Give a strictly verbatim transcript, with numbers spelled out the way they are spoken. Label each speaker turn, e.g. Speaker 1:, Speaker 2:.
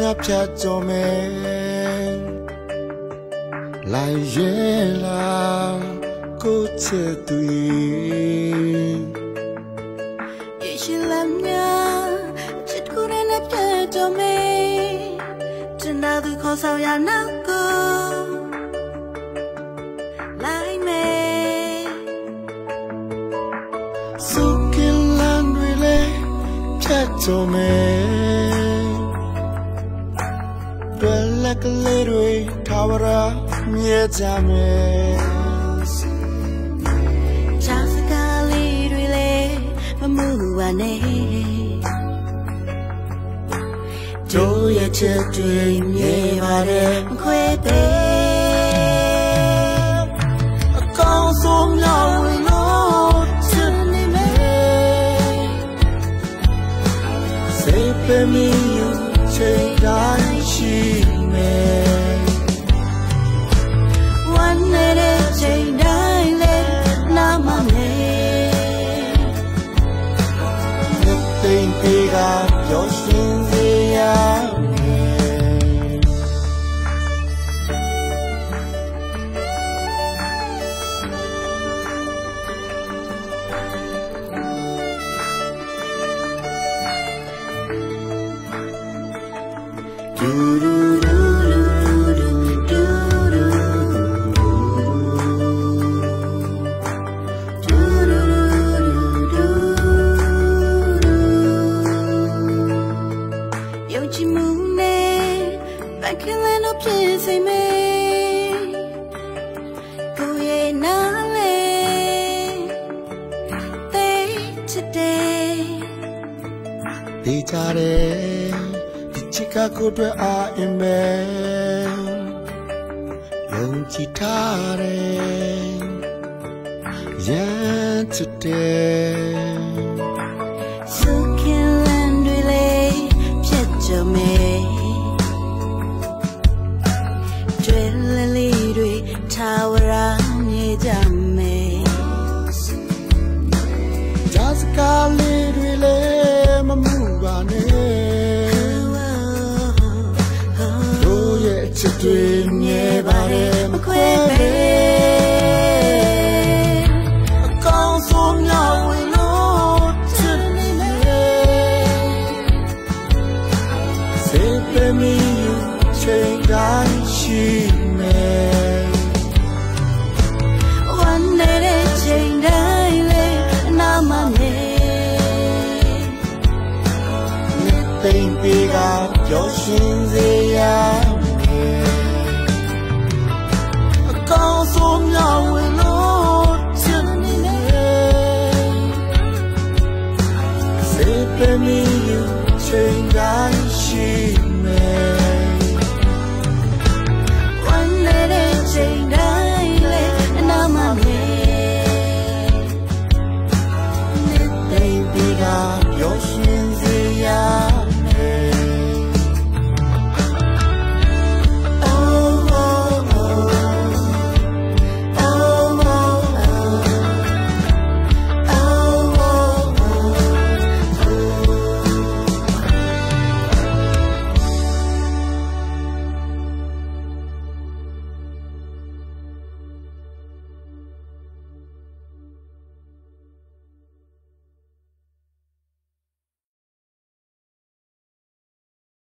Speaker 1: ဖြတ်ကျော်မယ်လိုက်ရဲ့လားကိုချစ်သူ
Speaker 2: 也许蓝呀只顾人来ဖြတ်ကျော်မယ်真的都ခေါ်ဆောင်ရနောက်ကိုလိုက်မယ်
Speaker 1: စုကလန်တွေလေဖြတ်ကျော်မယ်တွေ့လက်ကလေးတွေထာဝရမြဲကြမယ်
Speaker 2: ချာစကားလေးတွေလေမမှုပါနဲ့တို့ရဲ့ချစ်တွေမြဲပါတယ်မခွဲပေး
Speaker 1: အကောင်းဆုံးများဝင်လို့ချစ်နေမယ်စိတ်ပင်မီချိန်တိုင်းရှိမယ်
Speaker 2: วันနေတဲ့ချိန်တိုင်းလေနားမလဲ
Speaker 1: နှစ်သိမ့်ပေးကပျော်ရွှင်စေရဒူဒူဒူဒူဒူဒူဒူဒူဒူ
Speaker 2: ယုံကြည်မှုနဲ့ပန်းခင်းလန်းတို့ဖြစ်စေမယ်ကိုယ်ရဲ့နားလေသိချစ်တယ်
Speaker 1: ဒီကြတယ်ဒီချစ်ကကိုယ်တွေ့အာအင်မယ်ယုံကြည်ထားတယ်ရမ်းချစ်တယ်
Speaker 2: စုခင်လန်းတွေလေဖြတ်ကျော်မယ်တွေ့လလေးတွေထာဝရမြဲကြမယ်
Speaker 1: ဂျာစကားလေးတွေလေမမှုပါနဲ့တို့ရဲ့ချစ်တွေမြဲပါတယ်မခွဲပေးအကောင်းဆုံးများဝင်လို့ချစ်နေမယ်စိတ်ပင်မီချိန်တိုင်းရှိမယ်
Speaker 2: วันနေတဲ့ချိန်တိုင်းလေနားမလဲ
Speaker 1: သိမ့်ပေးကပျော်ရွှင်စေ